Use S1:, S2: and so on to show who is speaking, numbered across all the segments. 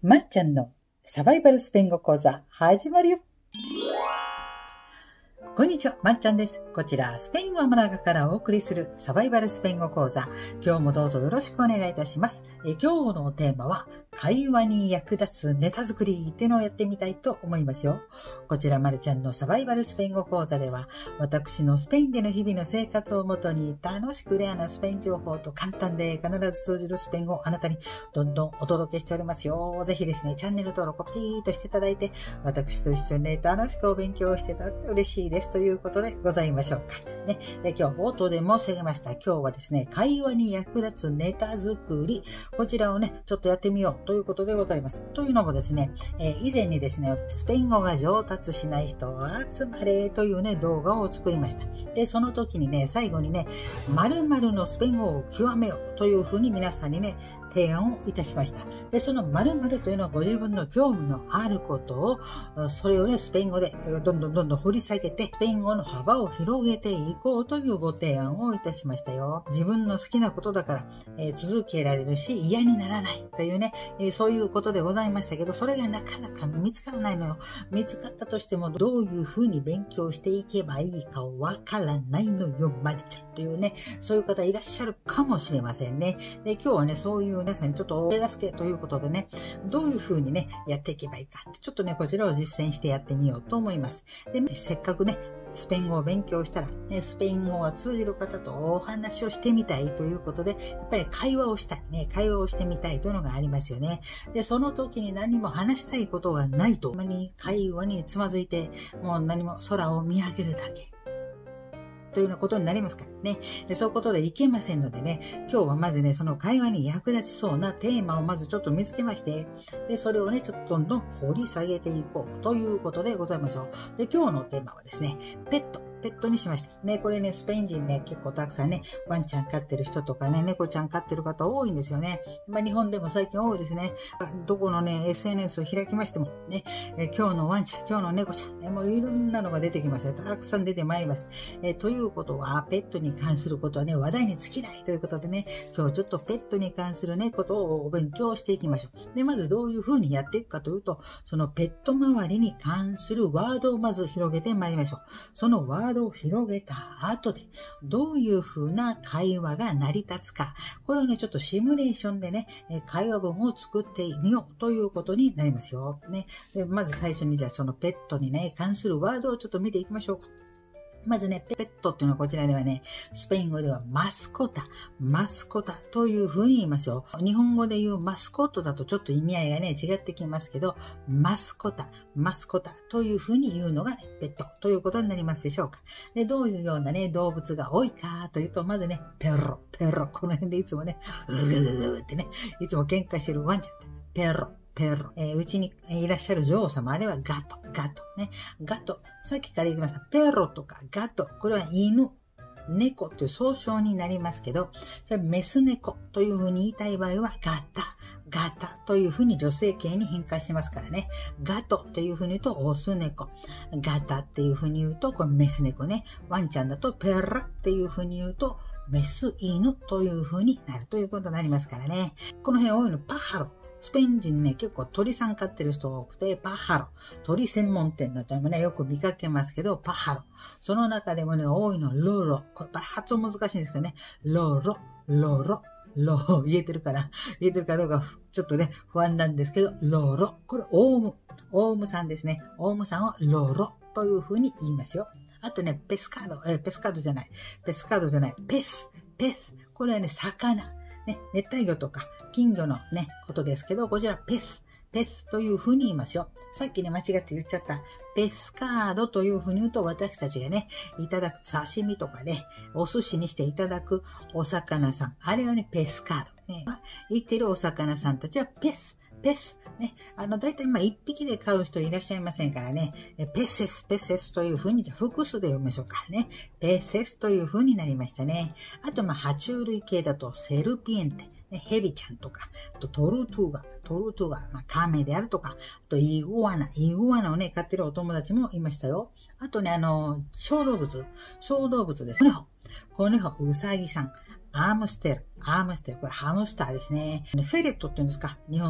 S1: まっちゃんのサバイバルスペイン語講座始まるよ。こんにちは、まっちゃんです。こちらスペイン語アマラガからお送りするサバイバルスペイン語講座。今日もどうぞよろしくお願いいたします。今日のテーマは会話に役立つネタ作りっていうのをやってみたいと思いますよ。こちらまるちゃんのサバイバルスペイン語講座では、私のスペインでの日々の生活をもとに楽しくレアなスペイン情報と簡単で必ず通じるスペイン語をあなたにどんどんお届けしておりますよ。ぜひですね、チャンネル登録をピーッとしていただいて、私と一緒にね、楽しくお勉強していただくと嬉しいですということでございましょうか。ね、で今日冒頭で申し上げました。今日はですね、会話に役立つネタ作り、こちらをね、ちょっとやってみようということでございます。というのもですね、以前にですね、スペイン語が上達しない人は集まれというね、動画を作りました。で、その時にね、最後にね、〇〇のスペイン語を極めようというふうに皆さんにね、提案をいたしました。で、その〇〇というのはご自分の興味のあることを、それをね、スペイン語でどんどん掘り下げて、スペイン語の幅を広げていこうというご提案をいたしましたよ。自分の好きなことだから、続けられるし嫌にならないというね、そういうことでございましたけど、それがなかなか見つからないのよ。見つかったとしてもどういうふうに勉強していけばいいかわからないのよ、まりちゃんというね、そういう方いらっしゃるかもしれませんね。で、今日はね、そういう皆さんにちょっとお手助けということでね、どういうふうにね、やっていけばいいかって、ちょっとね、こちらを実践してやってみようと思います。で、せっかくね、スペイン語を勉強したら、ね、スペイン語が通じる方とお話をしてみたいということで、やっぱり会話をしたいね、会話をしてみたいというのがありますよね。で、その時に何も話したいことがないと、会話につまずいて、もう何も空を見上げるだけ。というようなことになりますからね。で、そういうことでいけませんのでね、今日はまずね、その会話に役立ちそうなテーマをまずちょっと見つけまして、で、それをね、ちょっとどんどん掘り下げていこうということでございましょう。で、今日のテーマはですね、ペットにしました。ね、これね、スペイン人ね、結構たくさんね、ワンちゃん飼ってる人とかね、猫ちゃん飼ってる方多いんですよね。日本でも最近多いですね。どこのね、SNS を開きましてもね、今日のワンちゃん、今日の猫ちゃん、ね、もういろんなのが出てきますよ。たくさん出てまいります。ということは、ペットに関することはね、話題に尽きないということでね、今日ちょっとペットに関するね、ことをお勉強していきましょう。で、まずどういうふうにやっていくかというと、そのペット周りに関するワードをまず広げてまいりましょう。そのワードを広げた後で、どういう風な会話が成り立つか、これをね、ちょっとシミュレーションでね、会話文を作ってみようということになりますよ。ね。で、まず最初にじゃあそのペットにね、関するワードをちょっと見ていきましょうか。まずね、ペットっていうのはこちらではね、スペイン語ではマスコタという風に言いますよ。日本語で言うマスコットだとちょっと意味合いがね、違ってきますけど、マスコタという風に言うのが、ね、ペットということになりますでしょうか。で、どういうようなね、動物が多いかというと、まずね、ペロ、この辺でいつもね、ってね、いつも喧嘩してるワンちゃんって、ペロ。うちにいらっしゃる女王様、あれはガト。ね。ガト。さっきから言ってました。ペロとかガト。これは犬、猫という総称になりますけど、それメス猫というふうに言いたい場合はガタというふうに女性形に変化しますからね。ガトっていうふうに言うとオス猫。ガタっていうふうに言うとこれメス猫ね。ワンちゃんだとペラっていうふうに言うとメス犬というふうになるということになりますからね。この辺多いのパハロ。スペイン人ね、結構鳥さん飼ってる人が多くて、パハロ。鳥専門店だったらね、よく見かけますけど、パハロ。その中でもね、多いのはロロ。これ発音難しいんですけどね。ロ言えてるかどうか、ちょっとね、不安なんですけど、ロロ。これ、オウムさんですね。オウムさんをロロという風に言いますよ。あとね、ペスカードじゃない。ペス。これはね、魚。ね、熱帯魚とか金魚のね、ことですけど、こちらペスという風に言いますよ。さっきね、間違って言っちゃった。ペスカードという風に言うと、私たちがね、いただく刺身とかね、お寿司にしていただくお魚さん。あれはね、ペスカード。ね、言ってるお魚さんたちはペス。ね。だいたい一匹で飼う人いらっしゃいませんからね。ペセスという風に、じゃ複数で読みましょうかね。ペセスという風になりましたね。あと、爬虫類系だと、セルピエンテ。ヘビちゃんとか、あとトルトゥーガ、カメであるとか、あとイグアナをね、飼ってるお友達もいましたよ。あとね、小動物ですね。子猫、ウサギさん、アームステル。これハムスターですね。フェレットって言うんですか日本語で。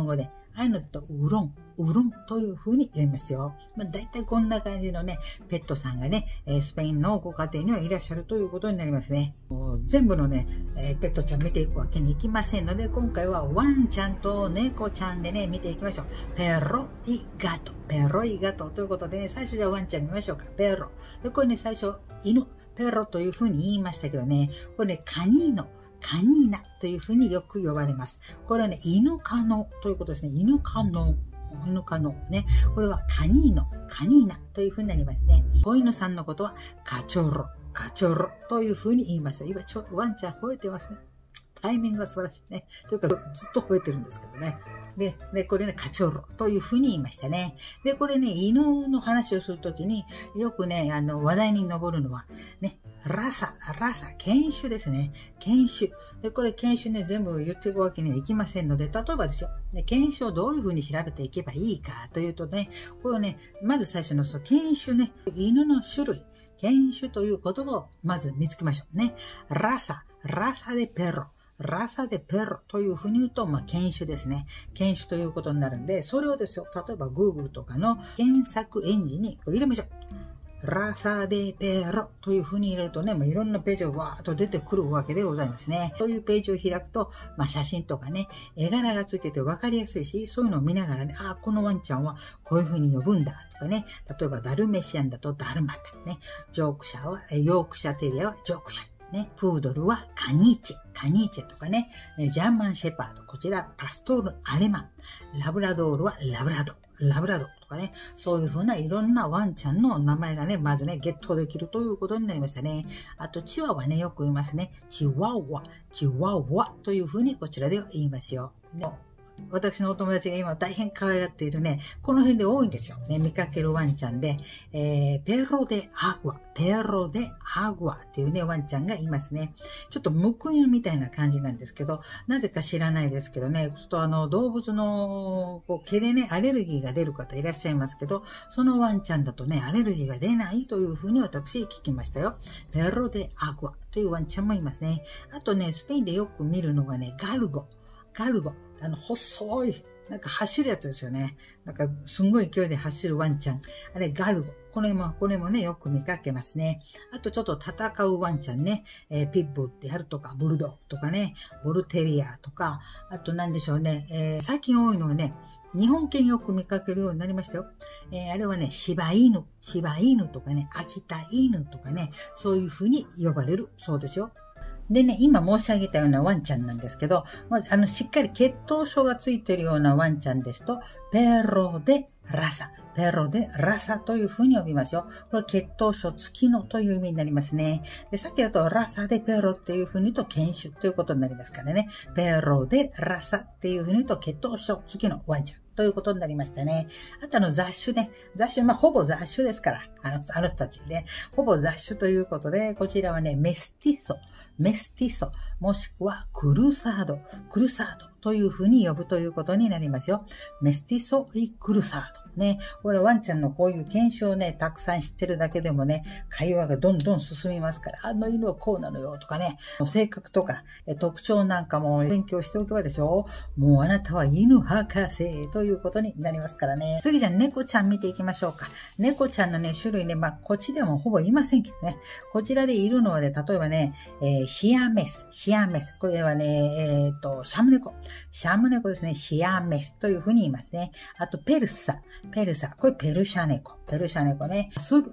S1: ああいうのだとウロンという風に言いますよ。大体こんな感じのね、ペットさんがね、スペインのご家庭にはいらっしゃるということになりますね。もう全部のね、ペットちゃん見ていくわけにいきませんので、今回はワンちゃんと猫ちゃんでね、見ていきましょう。ペロイガトということでね、最初じゃあワンちゃん見ましょうか。ペロ。で、これね、最初、犬、ペロという風に言いましたけどね、これね、カニーナという風によく呼ばれます。これはね、犬科のということですね。犬科のね。これはカニーナという風になりますね。子犬さんのことはカチョロという風に言います。今ちょっとワンちゃん吠えてますね。タイミングが素晴らしいね。というか、ずっと吠えてるんですけどね。で、これね、カチョロという風に言いましたね。で、これね、犬の話をするときに、よくね、話題に上るのは、ね、ラサ、犬種ですね。犬種。で、これ犬種ね、全部言っていくわけにはいきませんので、例えばですよ。犬種をどういう風に調べていけばいいかというとね、これをね、まず最初の犬種ね、犬の種類。犬種という言葉をまず見つけましょうね。ラサでペロというふうに言うと、犬種ですね。犬種ということになるんで、それをですよ、例えば Google とかの検索エンジンに入れましょう。ラサデペロというふうに入れるとね、いろんなページがわーっと出てくるわけでございますね。そういうページを開くと、写真とかね、絵柄がついててわかりやすいし、そういうのを見ながらね、このワンちゃんはこういうふうに呼ぶんだとかね、例えばダルメシアンだとダルマタね、ヨークシャテリアはジョークシャ。ね、プードルはカニーチェとかね、ジャーマンシェパード、こちらパストールアレマン、ラブラドールはラブラドとかね、そういう風ないろんなワンちゃんの名前がね、まずね、ゲットできるということになりましたね。あと、チワワね、よく言いますね。チワワという風にこちらでは言いますよ。私のお友達が今大変可愛がっているね、この辺で多いんですよ。ね、見かけるワンちゃんで、ペロデアグアっていうね、ワンちゃんがいますね。ちょっとムク犬みたいな感じなんですけど、なぜか知らないですけどね、ちょっと動物の毛でね、アレルギーが出る方いらっしゃいますけど、そのワンちゃんだとね、アレルギーが出ないというふうに私聞きましたよ。ペロデアグアというワンちゃんもいますね。あとね、スペインでよく見るのがね、ガルゴ。細い、なんか走るやつですよね。なんか、すんごい勢いで走るワンちゃん。あれ、ガルゴ。これもね、よく見かけますね。あと、ちょっと戦うワンちゃんね。ピッブであるとか、ブルドッグとかね、ボルテリアとか、あと何でしょうね。最近多いのはね、日本犬よく見かけるようになりましたよ。あれはね、柴犬とかね、秋田犬とかね、そういう風に呼ばれるそうですよ。でね、今申し上げたようなワンちゃんなんですけど、しっかり血統書がついているようなワンちゃんですと、ペロデラサという風に呼びますよ。これ血統書付きのという意味になりますね。で、さっきだとラサでペロっていう風に言うと犬種ということになりますからね。ペロデラサっていう風に言うと血統書付きのワンちゃん。ということになりましたね。あと雑種ね。ほぼ雑種ですから。あの人たちね。ほぼ雑種ということで、こちらはね、メスティソ、もしくはクルサードという風に呼ぶということになりますよ。メスティソイクルサード。ね。これワンちゃんのこういう犬種をね、たくさん知ってるだけでもね、会話がどんどん進みますから、あの犬はこうなのよとかね、性格とか特徴なんかも勉強しておけばでしょう。もうあなたは犬博士ということになりますからね。次じゃあ猫ちゃん見ていきましょうか。猫ちゃんのね、種類ね、こっちでもほぼいませんけどね。こちらでいるのはね、例えばね、シアメス。これはね、シャム猫ですね。シアメスというふうに言いますね。あと、ペルサ。これペルシャ猫ね。アス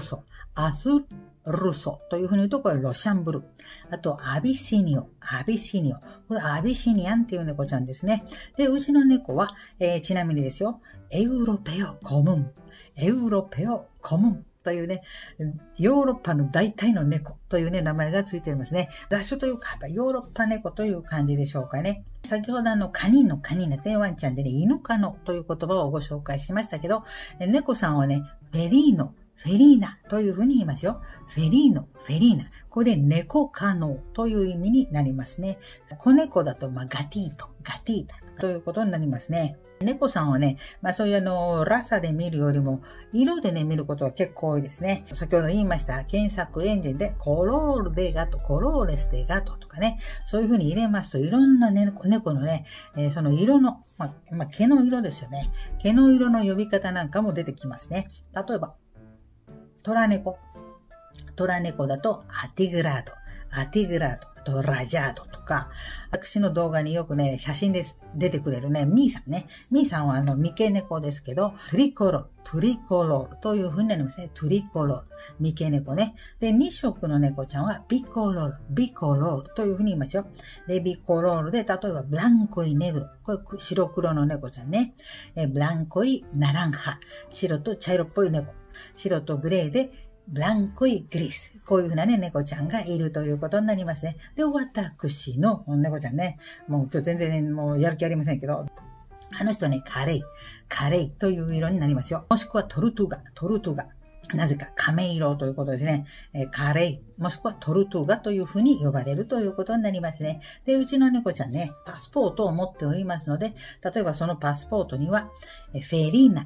S1: ルソというふうに言うと、これロシャンブル。あと、アビシニオ。これアビシニアンっていう猫ちゃんですね。で、うちの猫は、ちなみにですよ、エウロペオコムン。というね、ヨーロッパの大体の猫というね、名前がついていますね。雑種というか、やっぱヨーロッパ猫という感じでしょうかね。先ほどカニのワンちゃんでね、犬科のという言葉をご紹介しましたけど、猫さんはね、ペリーノフェリーナというふうに言いますよ。フェリーノ、フェリーナ。これで猫科のという意味になりますね。子猫だと、ガティート、ガティータということになりますね。猫さんはね、そういうラサで見るよりも、色でね、見ることが結構多いですね。先ほど言いました、検索エンジンで、コロールデガト、コローレスデガトとかね、そういう風に入れますと、いろんな、猫のね、その色の、毛の色ですよね。毛の色の呼び方なんかも出てきますね。例えば、トラ猫だと、アティグラード。とラジャードとか、私の動画によくね、写真で出てくれるね、ミーさんね。ミーさんは三毛猫ですけど、トリコロールという風になりますね。トリコロール。三毛猫ね。で、2色の猫ちゃんはビコロールという風に言いますよ。で、ビコロールで、例えばブランコイネグロ。これ白黒の猫ちゃんね。ブランコイナランハ。白と茶色っぽい猫。白とグレーで、ブランコイグリス。こういう風なね、猫ちゃんがいるということになりますね。で、私の猫ちゃんね、もう今日全然もうやる気ありませんけど、あの人はね、カレイという色になりますよ。もしくはトルトゥガ。なぜか亀色ということですね。カレイ、もしくはトルトゥガという風に呼ばれるということになりますね。で、うちの猫ちゃんね、パスポートを持っておりますので、例えばそのパスポートには、フェリーナ、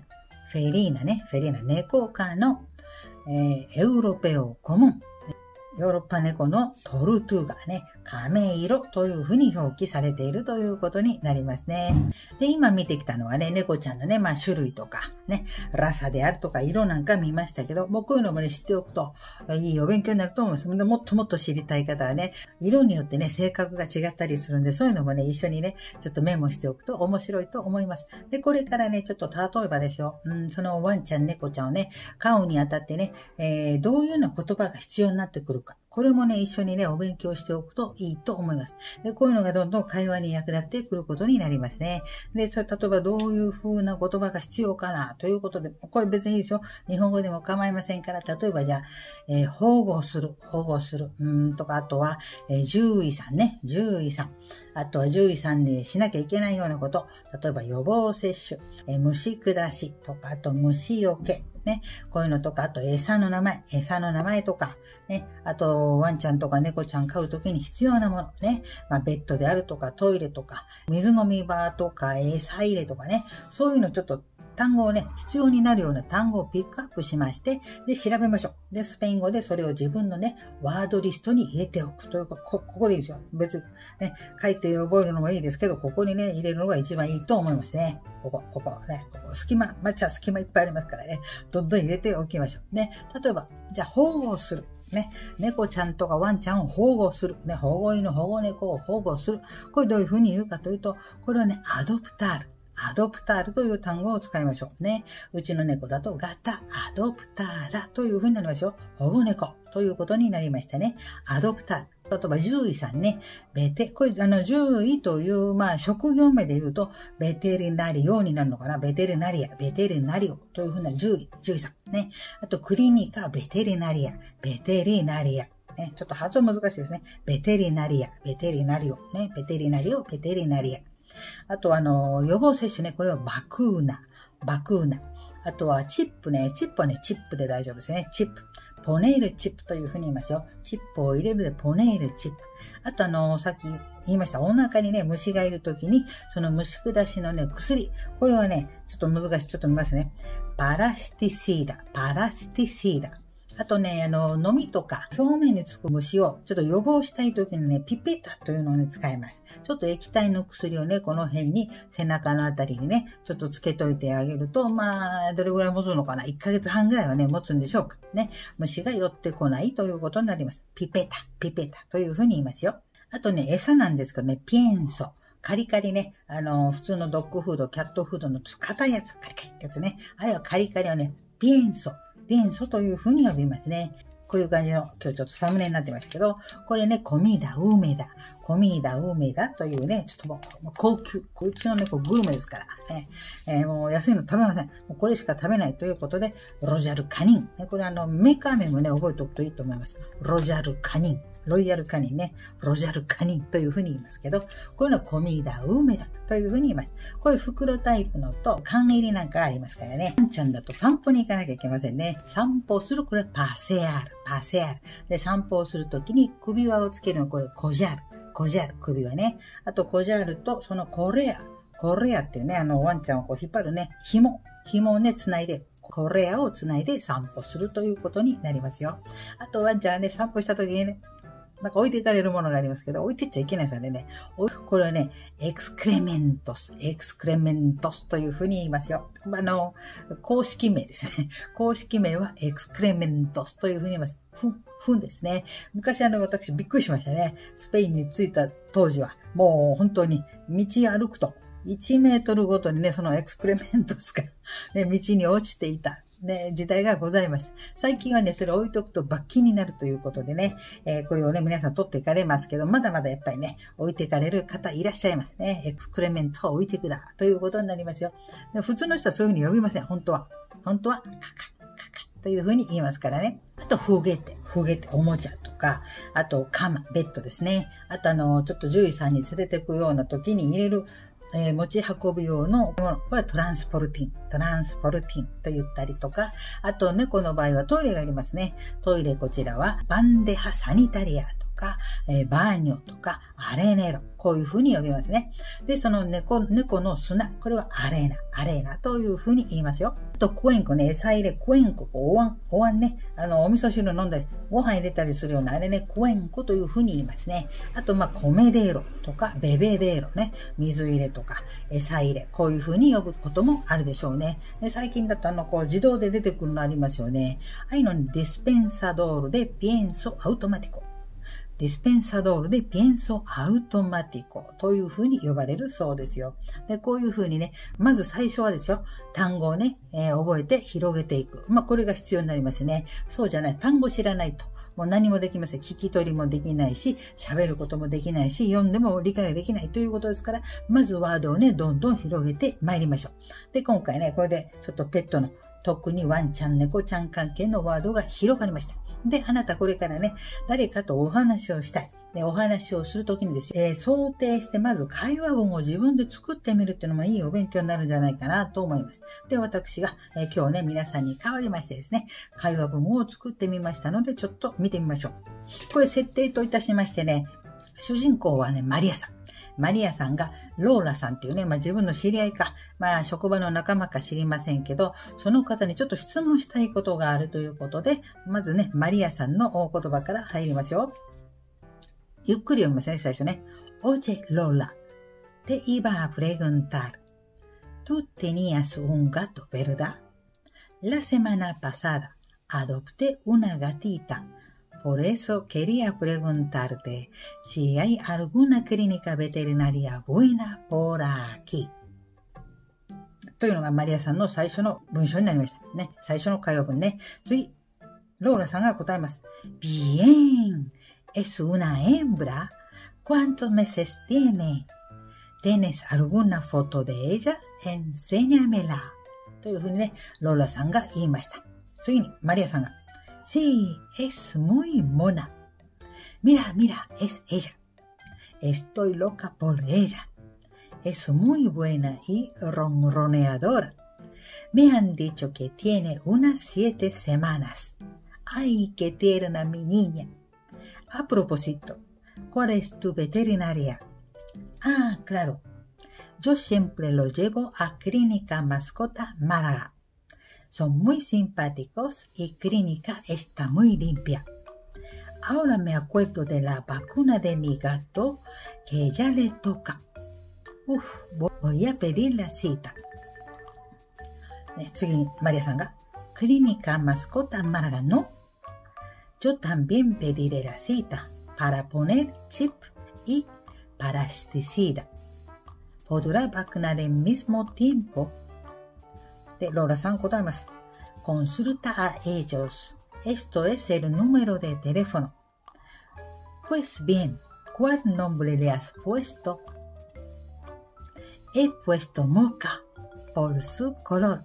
S1: 猫科のエウロペオコモン。ヨーロッパ猫のトルトゥガね、亀色というふうに表記されているということになりますね。で、今見てきたのはね、猫ちゃんのね、種類とかね、ラサであるとか色なんか見ましたけど、もうこういうのもね、知っておくといいお勉強になると思います。もっともっと知りたい方はね、色によってね、性格が違ったりするんで、そういうのもね、一緒にね、ちょっとメモしておくと面白いと思います。で、これからね、ちょっと例えばですよ、そのワンちゃん、猫ちゃんをね、飼うにあたってね、どういうような言葉が必要になってくるか。これもね、一緒にね、お勉強しておくといいと思います。で、こういうのがどんどん会話に役立ってくることになりますね。で、それ、例えばどういう風な言葉が必要かなということで、これ別にいいですよ。日本語でも構いませんから、例えばじゃあ、保護する、とか、あとは、獣医さん。あとは獣医さんでしなきゃいけないようなこと。例えば予防接種、虫下しとか、あと虫よけ。ね。こういうのとか、あと餌の名前とか、ね。あと、ワンちゃんとか猫ちゃん飼うときに必要なものね。ベッドであるとか、トイレとか、水飲み場とか、餌入れとかね。そういうのちょっと、単語をね、必要になるような単語をピックアップしまして、で、調べましょう。で、スペイン語でそれを自分のね、ワードリストに入れておくというここでいいですよ。別にね、書いて覚えるのもいいですけど、ここにね、入れるのが一番いいと思いますね。ここね、隙間いっぱいありますからね、どんどん入れておきましょう。ね、例えば、じゃあ、保護する。ね、猫ちゃんとかワンちゃんを保護する。ね、保護犬、保護猫を保護する。これどういうふうに言うかというと、これはね、アドプタールという単語を使いましょうね。うちの猫だとガタ、アドプターだというふうになりますよ。保護猫ということになりましたね。アドプタール。例えば獣医さんね。これ獣医という、職業名で言うと、ベテリナリオになるのかな。ベテリナリオというふうな獣医さんね。あとクリニカ、ベテリナリア。ね、ちょっと発音難しいですね。ベテリナリオ。ね、ベテリナリア。あと予防接種ね。これはバクーナ。あとはチップね。チップはね、チップで大丈夫ですね。チップ。ポネールチップというふうに言いますよ。チップを入れるでポネールチップ。あとさっき言いました。お腹にね、虫がいるときに、その虫下しのね、薬。これはね、ちょっと難しい。ちょっと見ますね。パラスティシーダ。あとね、飲みとか表面につく虫をちょっと予防したいときにね、ピペタというのをね、使います。ちょっと液体の薬をね、この辺に背中のあたりにね、ちょっとつけといてあげると、どれぐらい持つのかな ?1 ヶ月半ぐらいはね、持つんでしょうかね。虫が寄ってこないということになります。ピペタというふうに言いますよ。あとね、餌なんですけどね、ピエンソ。カリカリね、普通のドッグフード、キャットフードの硬いやつ、カリカリってやつね。あれはカリカリはね、ピエンソというふうに呼びますね。 こういう感じの、今日ちょっとサムネになってましたけど、これね、comida húmedaというね、ちょっともう高級のね、こうグルメですから、もう安いの食べません。もうこれしか食べないということで、ロジャルカニン。これメーカー名もね、覚えておくといいと思います。ロジャルカニン。ロイヤルカニンね。ロジャルカニンというふうに言いますけど、こういうのはコミーダ、ウーメダというふうに言います。こういう袋タイプのと缶入りなんかありますからね。ワンちゃんだと散歩に行かなきゃいけませんね。散歩をする、これはパセアール。で、散歩をするときに首輪をつけるの、これコジャール、首輪ね。あとコジャールとそのコレアっていうね、ワンちゃんをこう引っ張るね、紐をね、つないで、コレアをつないで散歩するということになりますよ。あとワンちゃんはね、散歩したときにね、なんか置いていかれるものがありますけど、置いてっちゃいけないですよね。これはね、エクスクレメントスというふうに言いますよ。公式名ですね。公式名はエクスクレメントスというふうに言います。ふんですね。昔私びっくりしましたね。スペインに着いた当時は、もう本当に道歩くと、1メートルごとにね、そのエクスクレメントスが、ね、道に落ちていた。ね、時代がございました。最近はね、それを置いとくと罰金になるということでね、これをね、皆さん取っていかれますけど、まだまだやっぱりね、置いていかれる方いらっしゃいますね。エクスクレメントを置いてくだ、ということになりますよ。で普通の人はそういうふうに呼びません、本当は。カカというふうに言いますからね。あと、フゲテ、おもちゃとか、あと、ベッドですね。あと、ちょっと獣医さんに連れてくような時に入れる、持ち運び用のものはトランスポルティンと言ったりとか、あと猫の場合はトイレがありますね。トイレこちらはバンデハサニタリアとか、バーニョとかアレネロ、こういう風に呼びますね。で、その猫の砂、これはアレーナという風に言いますよ。あとクエンコね、餌入れ、クエンコ、お椀ね、お味噌汁飲んだり、ご飯入れたりするようなあれね、クエンコという風に言いますね。あと、コメデーロとか、ベベデーロね、水入れとか、餌入れ、こういう風に呼ぶこともあるでしょうね。で最近だとこう自動で出てくるのありますよね。ああいうのにディスペンサドールでピエンソアウトマティコ。ディスペンサドールでピエンソアウトマティコという風に呼ばれるそうですよ。で、こういう風にね、まず最初はですよ、単語をね、覚えて広げていく。これが必要になりますね。そうじゃない。単語知らないと。もう何もできません。聞き取りもできないし、喋ることもできないし、読んでも理解できないということですから、まずワードをね、どんどん広げてまいりましょう。で、今回ね、これでちょっとペットの特にワンちゃん、猫ちゃん関係のワードが広がりました。で、あなたこれからね、誰かとお話をしたい。で、お話をするときにですよ、想定してまず会話文を自分で作ってみるっていうのもいいお勉強になるんじゃないかなと思います。で、私が、今日ね、皆さんに代わりましてですね、会話文を作ってみましたので、ちょっと見てみましょう。これ設定といたしましてね、主人公はね、マリアさんがローラさんっていうね、自分の知り合いか、職場の仲間か知りませんけど、その方にちょっと質問したいことがあるということで、まずね、マリアさんの言葉から入りますよ。ゆっくり読みますね、最初ね。Oye, Lola, te iba a preguntar. Tú tenías un gato, ¿verdad? La semana pasada adopté una gatita.Por eso quería preguntarte si hay alguna clínica veterinaria buena por aquí. というのがマリアさんの最初の文章になりましたね。最初の会話文ね。次、ローラさんが答えます。Bien, es una hembra. ¿Cuántos meses tiene? ¿Tienes alguna foto de ella? Enséñamela. というふうにね、ローラさんが言いました。次にマリアさんがSí, es muy mona. Mira, es ella. Estoy loca por ella. Es muy buena y ronroneadora. Me han dicho que tiene unas 7 semanas. ¡Ay, qué tierna mi niña! A propósito, ¿cuál es tu veterinaria? Ah, claro. Yo siempre lo llevo a Clínica Mascota Málaga.Son muy simpáticos y clínica está muy limpia. Ahora me acuerdo de la vacuna de mi gato que ya le toca. Voy a pedir la cita. 次にマリアさんが Clínica Mascota Málaga, ¿no? Yo también pediré la cita para poner chip y parasiticida. ¿Podrá vacunar al mismo tiempo?で、ローラさん答えます。Consulta a ellos. esto es el número de teléfono. Pues bien, ¿cuál nombre le has puesto? He puesto Mocha por su color.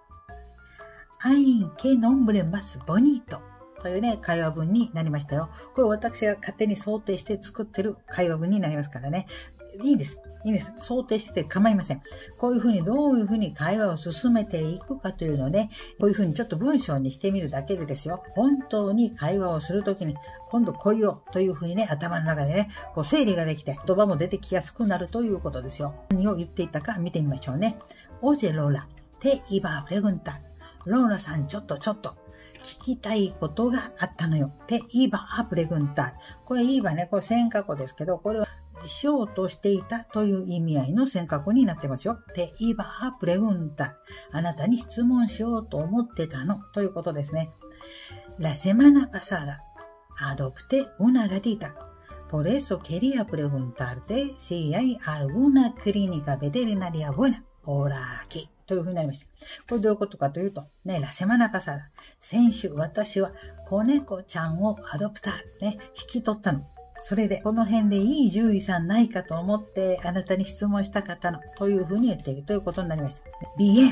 S1: ¡Ay, qué nombre más bonito! というね、会話文になりましたよ。これ私が勝手に想定して作ってる会話文になりますからね。いいです。いいです。想定してて構いません。こういうふうにどういうふうに会話を進めていくかというのをね、こういうふうにちょっと文章にしてみるだけでですよ。本当に会話をするときに、今度こう言おうというふうにね、頭の中でね、こう整理ができて言葉も出てきやすくなるということですよ。何を言っていたか見てみましょうね。Oye Lola, te iba a preguntar. ローラさん、ちょっと。聞きたいことがあったのよ。te iba a preguntar。これ iba ね、これ先過去ですけど、これはしようとしていたという意味合いの先過去になってますよ。te iba a preguntar。あなたに質問しようと思ってたのということですね。La semana pasada adopté una gatita. Por eso quería preguntarte si hay alguna clínica veterinaria buena por aquí. というふうになりました。これどういうことかというと、ね、la semana pasada。先週私は子猫ちゃんをアドプター、ね、引き取ったの。それで、この辺でいい獣医さんないかと思ってあなたに質問したかったの。というふうに言っているということになりました。Bien,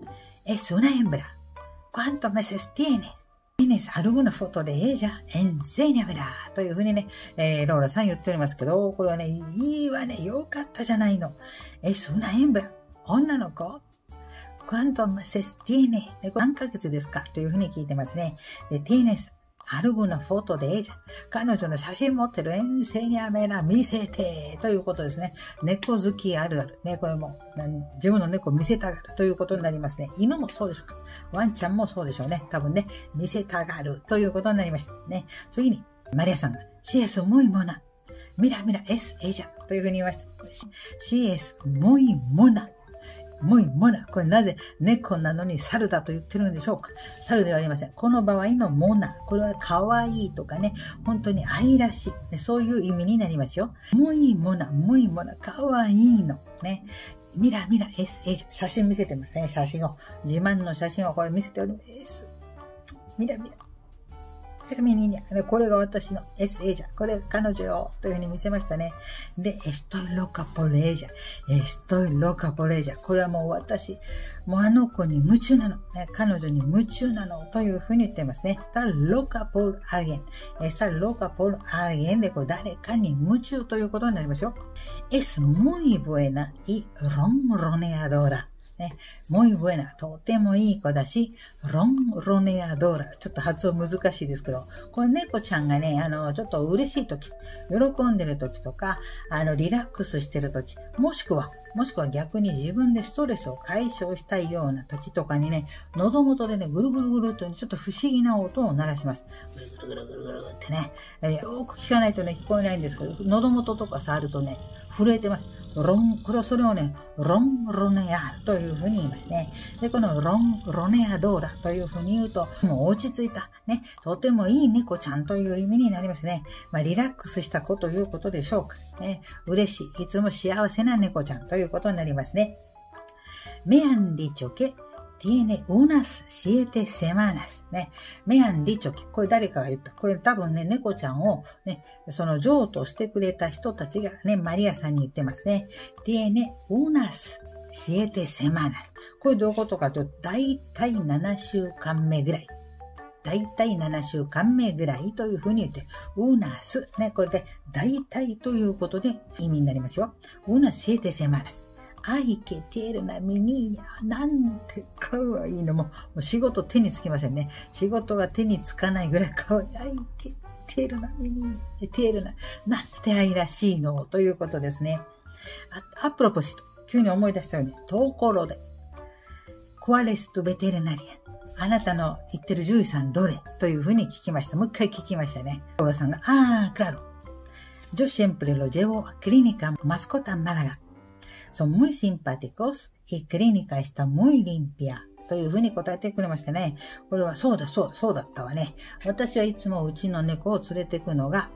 S1: es una hembra. ¿Cuántos meses tienes?¿Tienes alguna foto de ella? Enséñamela. というふうにね、ローラさん言っておりますけど、これはね、いいわね、よかったじゃないの。Es una hembra. 女の子¿Cuántos meses tiene? 何ヶ月ですかというふうに聞いてますね。で、tienes alguna foto de ella? 彼女の写真持ってるenséñamela 見せてということですね。猫好きあるある。ね、これも自分の猫を見せたがるということになりますね。犬もそうでしょうか。ワンちゃんもそうでしょうね。多分ね、見せたがるということになりましたね。次に、マリアさんが、she es muy mona. Mira, es ella. というふうに言いました。she es muy mona.muy mona。これなぜ猫なのに猿だと言ってるんでしょうか。猿ではありません。この場合のモナ。これは可愛いとかね、本当に愛らしい。そういう意味になりますよ。muy mona。可愛いの。ね。mira, es ella。写真見せてますね。写真を。自慢の写真をこれ見せております。mira。これが私の es ella。これ彼女よ。というふうに見せましたね。で、estoy loca por ella。これはもう私、もうあの子に夢中なの。ね、彼女に夢中なの。というふうに言ってますね。está loca por alguien。で、これ誰かに夢中ということになりますよ。es muy buena y ronroneadora。ね、muy buena。とてもいい子だし、ronroneadora。ちょっと発音難しいですけど、これ猫ちゃんがね、ちょっと嬉しいとき、喜んでるときとか、リラックスしてるとき、もしくは逆に自分でストレスを解消したいような時とかにね、喉元でね、ぐるぐるとちょっと不思議な音を鳴らします。ぐるってね、よく聞かないとね、聞こえないんですけど、喉元とか触るとね、震えてます。それをね、ロンロネアというふうに言いますね。で、このロンロネアドーラというふうに言うと、もう落ち着いた、ね、とてもいい猫ちゃんという意味になりますね。リラックスした子ということでしょうか。ね、嬉しい、いつも幸せな猫ちゃんということになりますね。Me han dicho que tiene unas 7 semanas ね。me han dicho que これ誰かが言った。これ多分ね、猫ちゃんをね、その譲渡してくれた人たちがね、マリアさんに言ってますね。tiene unas 7 semanas。これどういうことかというと、だいたい7週間目ぐらい。というふうに言って、unas ね、これでだいたいということで意味になりますよ。unas 7 semanas。Ay, qué tierna mi niña。なんてかわいいの。もう仕事手につきませんね。仕事が手につかないぐらいかわいい。Ay, qué tierna mi niña。なんて愛らしいの。ということですね。あプロポシト。急に思い出したように。ところで。¿Cuál es tu veterinaria？あなたの言ってる獣医さんどれというふうに聞きました。もう一回聞きましたね。ローラさんが、claro。Yo siempre lo llevo a Clínica Mascota Málaga。Son muy simpáticos y clínica está muy limpia というふうに答えてくれましたね。これはそうだったわね。私はいつもうちの猫を連れてくのが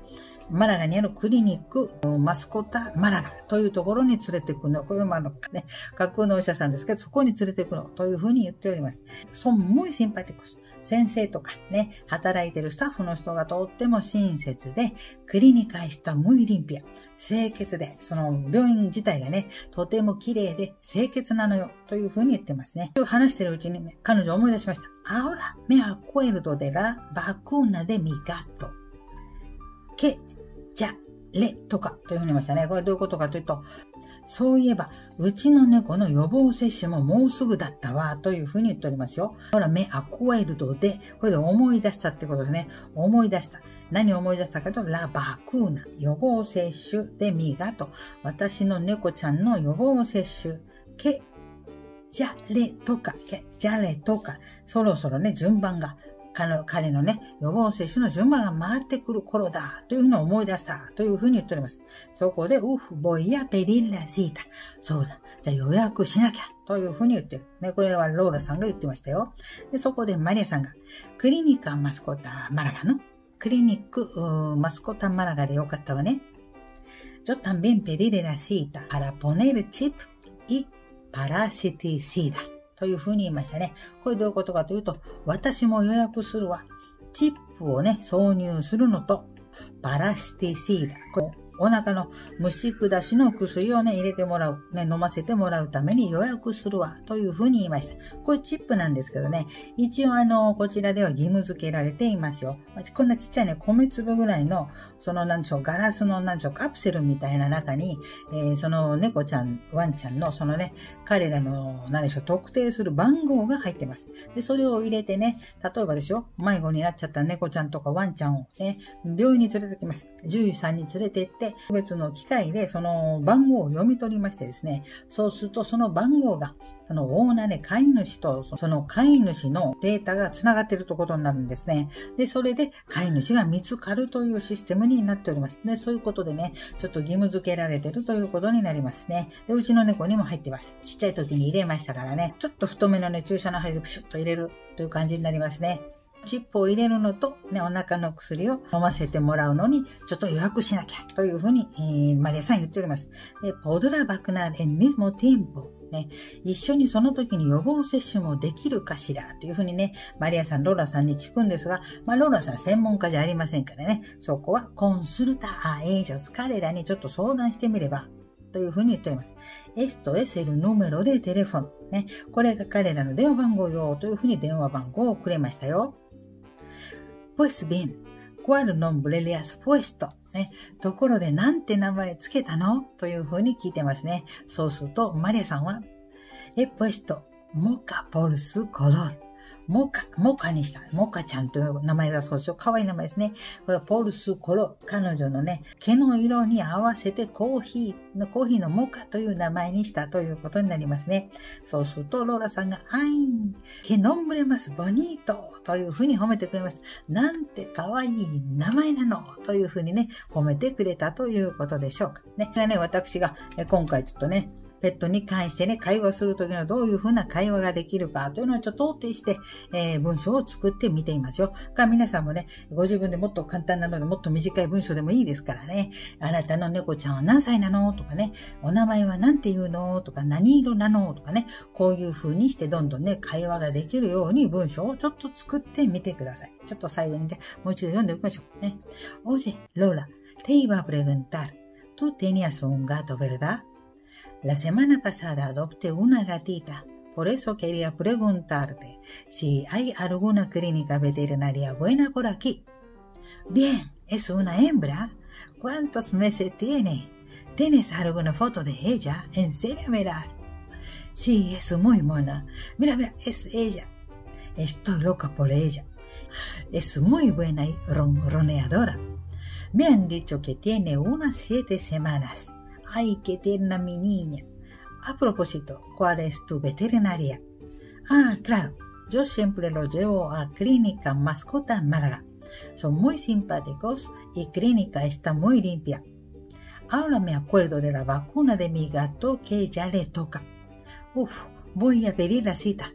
S1: マラガにあるクリニック、マスコタマラガというところに連れて行くの。これはね、架空のお医者さんですけど、そこに連れて行くのというふうに言っております。Son muy simpáticos。先生とかね、働いてるスタッフの人がとっても親切で、クリニカエスタmuy limpia。清潔で、その病院自体がね、とても綺麗で清潔なのよというふうに言ってますね。話してるうちにね、彼女を思い出しました。Ahora me acuerdo de la vacuna de mi gato。け、じゃ、れとかというふうに言いましたね。これどういうことかというと、そういえば、うちの猫の予防接種ももうすぐだったわ、というふうに言っておりますよ。ほら、me acuerdoで、これで思い出したってことですね。思い出した。何を思い出したかと、la vacuna、予防接種でみがと、私の猫ちゃんの予防接種、け、じゃれとか、じゃれとか、そろそろね、順番が、彼のね、予防接種の順番が回ってくる頃だ、というふうに思い出した、というふうに言っております。そこで、voy a pedir la cita。そうだ。じゃあ予約しなきゃ、というふうに言ってる。ね、これはローラさんが言ってましたよ。で、そこでマリアさんが、クリニカマスコタマラガのクリニックマスコタマラガでよかったわね。Yo también pediré la cita para poner chip y parasiticida。というふうに言いましたね。これどういうことかというと、私も予約するわ。チップをね、挿入するのと、パラシティシーダ。お腹の虫下しの薬をね、入れてもらう、ね、飲ませてもらうために予約するわ、というふうに言いました。これチップなんですけどね、一応こちらでは義務付けられていますよ。こんなちっちゃいね、米粒ぐらいの、なんでしょう、ガラスのカプセルみたいな中に、その猫ちゃん、ワンちゃんの、ね、彼らの、なんでしょう、特定する番号が入ってます。で、それを入れてね、例えばですよ、迷子になっちゃった猫ちゃんとかワンちゃんをね、病院に連れてきます。獣医さんに連れて行って、別の機械でその番号を読み取りましてですね、そうするとその番号が、オーナーね、飼い主とその飼い主のデータが繋がっているということになるんですね。で、それで飼い主が見つかるというシステムになっております。で、そういうことでね、ちょっと義務付けられているということになりますね。で、うちの猫にも入ってます。ちっちゃい時に入れましたからね、ちょっと太めのね、注射の針でプシュッと入れるという感じになりますね。チップを入れるのと、ね、お腹の薬を飲ませてもらうのに、ちょっと予約しなきゃ、というふうに、マリアさん言っております。podrá vacunar en mismo tiempo。ね、一緒にその時に予防接種もできるかしらというふうにね、マリアさん、ローラさんに聞くんですが、ローラさん専門家じゃありませんからね、そこはコンスルタアエージョス、彼らにちょっと相談してみれば、というふうに言っております。Esto es el número de teléfono。ね、これが彼らの電話番号よ、というふうに電話番号をくれましたよ。Pues bien, ¿cuál nombre le has puesto? ね、ところでなんて名前つけたのというふうに聞いてますね。そうすると、マリアさんは、He puesto Moca por su color。モカにした。モカちゃんという名前だそうですよ。可愛い名前ですね。これはポルスコロ。彼女のね、毛の色に合わせてコーヒーのモカという名前にしたということになりますね。そうすると、ローラさんが、アイン、que nombre más bonitoというふうに褒めてくれました。なんて可愛い名前なのというふうにね、褒めてくれたということでしょうか。ね、私が今回ちょっとね、ペットに関してね、会話するときのどういうふうな会話ができるかというのをちょっと想定して、文章を作ってみていますよ。皆さんもね、ご自分でもっと簡単なのでもっと短い文章でもいいですからね。あなたの猫ちゃんは何歳なのとかね、お名前は何て言うのとか、何色なのとかね、こういうふうにしてどんどんね、会話ができるように文章をちょっと作ってみてください。ちょっと最後にじゃもう一度読んでおきましょうね。Oye, Lola, te iba a preguntar, ¿tú tenías un gato, verdad?La semana pasada adopté una gatita, por eso quería preguntarte si hay alguna clínica veterinaria buena por aquí. Bien, es una hembra. ¿Cuántos meses tiene? ¿Tienes alguna foto de ella? Enséñamela. Sí, es muy mona. Mira, es ella. Estoy loca por ella. Es muy buena y ronroneadora. Me han dicho que tiene unas 7 semanas.Ay, qué tierna mi niña. A propósito, ¿cuál es tu veterinaria? Ah, claro, yo siempre lo llevo a Clínica Mascota Málaga. Son muy simpáticos y Clínica está muy limpia. Ahora me acuerdo de la vacuna de mi gato que ya le toca. Uf, voy a pedir la cita.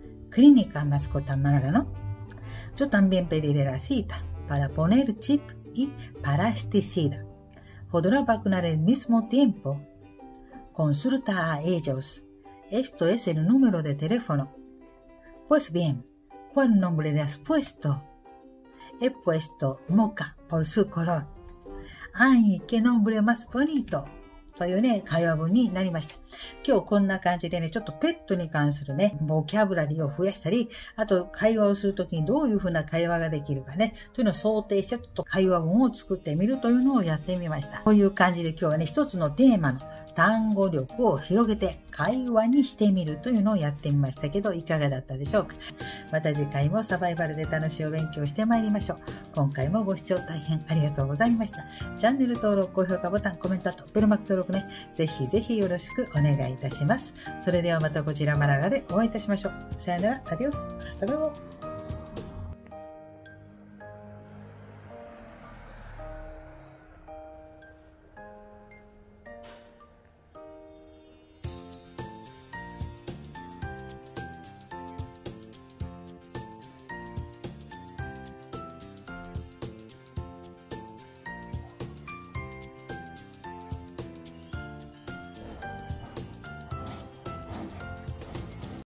S1: Clínica Mascota Málaga, ¿no? Yo también pediré la cita para poner chip y parasticida. Podrá vacunar al mismo tiempo. Consulta a ellos. Esto es el número de teléfono. Pues bien, ¿cuál nombre le has puesto? He puesto Mocha por su color. ¡Ay, qué nombre más bonito! というね、会話文になりました。今日こんな感じでね、ちょっとペットに関するね、ボキャブラリーを増やしたり、あと会話をするときにどういうふうな会話ができるかね、というのを想定してちょっと会話文を作ってみるというのをやってみました。こういう感じで今日はね、一つのテーマの単語力を広げて会話にしてみるというのをやってみましたけど、いかがだったでしょうか。また次回もサバイバルで楽しいお勉強してまいりましょう。今回もご視聴大変ありがとうございました。チャンネル登録、高評価ボタン、コメントとベルマーク登録ね、ぜひぜひよろしくお願いいたします。それではまたこちらマラガでお会いいたしましょう。さよなら、アディオス、ハスタルゴ。